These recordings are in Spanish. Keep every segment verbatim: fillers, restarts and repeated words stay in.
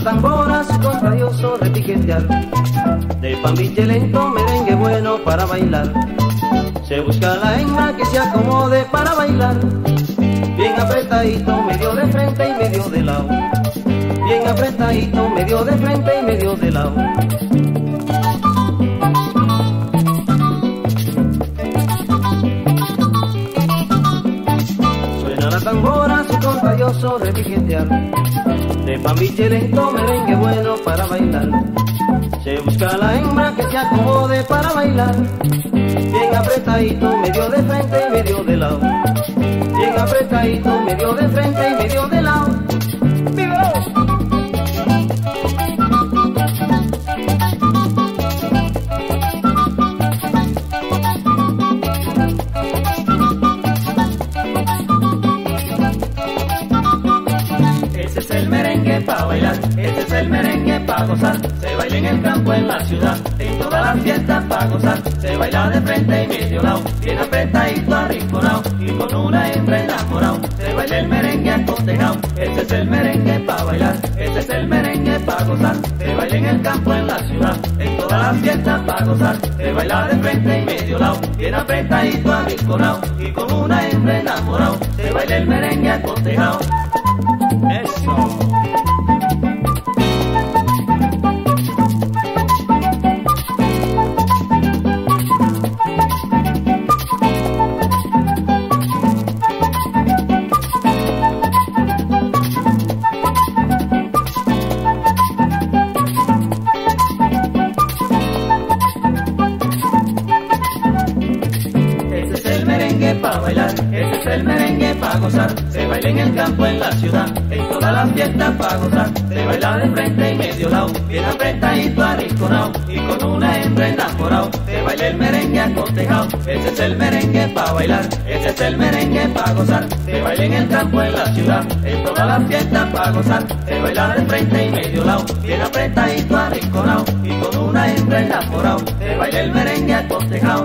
tambora su contagioso repiquetear, de pambiche lento, merengue bueno para bailar. Se busca la hembra que se acomode para bailar, bien apretadito, medio de frente y medio de lado, bien apretadito, medio de frente y medio de lado. Suena la tambora su contagioso repiquetear, de pambiche lento, merengue bueno para bailar. Se busca la hembra que se acomode para bailar, bien apretadito, medio de frente y medio de lado, bien apretadito, medio de frente y medio de lado. ¡Vívelo! Ese es el merengue pa' bailar, ese es el merengue pa' gozar. Se baila en el campo, en la ciudad, en todas las fiestas pa' gozar. Se baila de frente y medio lado, bien apretadito, arrinconado, y con una hembra enamorado. Se baila el merengue acotejado, ese es el merengue pa' bailar, ese es el merengue pa' gozar. Se baila en el campo, en la ciudad, en todas las fiestas pa' gozar. Se baila de frente y medio lado, bien apretadito, arrinconado, y con una hembra enamorado. Se baila el merengue acotejado. Eso. Ese es el merengue pa' bailar, ese es el merengue pa' gozar. Se baila en el campo, en la ciudad, en todas las fiestas pa' gozar. Se baila de frente y medio lado, bien apretadito, arrinconado, y con una hembra enamorado. Se baila el merengue acotejado, ese es el merengue pa' bailar, ese es el merengue pa' gozar. Se baila en el campo, en la ciudad, en todas las fiestas pa' gozar. Se baila de frente y medio lado, bien apretadito, arrinconado, y con una hembra enamorado. Se baila el merengue acotejado.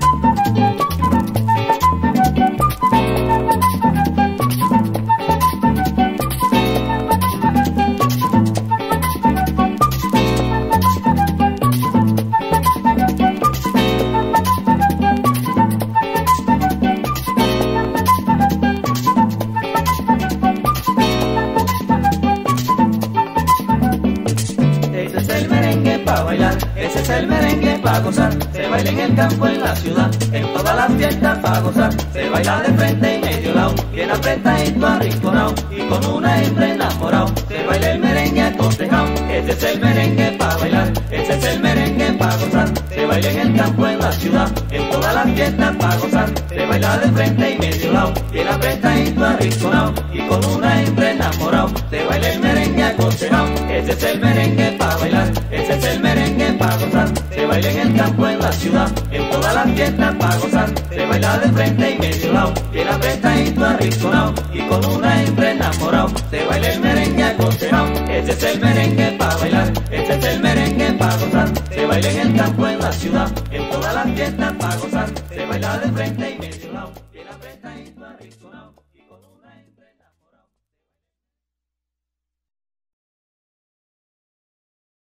Ese es el merengue pa' bailar, ese es el merengue pa' gozar. Se baila en el campo, en la ciudad, en todas las fiestas pa' gozar. Se baila de frente y medio lado, bien apretadito, arrinconado, y con una hembra enamorado. Se baila el merengue acotejado, ese es el merengue pa' bailar, ese es el merengue pa' gozar. Se baila en el campo, en la ciudad, en todas las fiestas pa' gozar. Se baila de frente y medio lado, bien apretadito, arrinconado, y con una hembra enamorado. Se baila el merengue acotejado, ese es el merengue pa' bailar, ese es el merengue pa' gozar. Se baila en el campo, en la ciudad, en todas las fiestas pa' gozar. Se baila de frente y medio lado, bien apretadito, arrinconado, y con una hembra enamorado. Se baila el merengue acotejado, ese es el merengue pa' bailar, ese es el merengue pa' gozar. Se baila en el campo, en la ciudad, en todas las fiestas pa' gozar. Se baila de frente y medio lado, bien apretadito, arrinconado.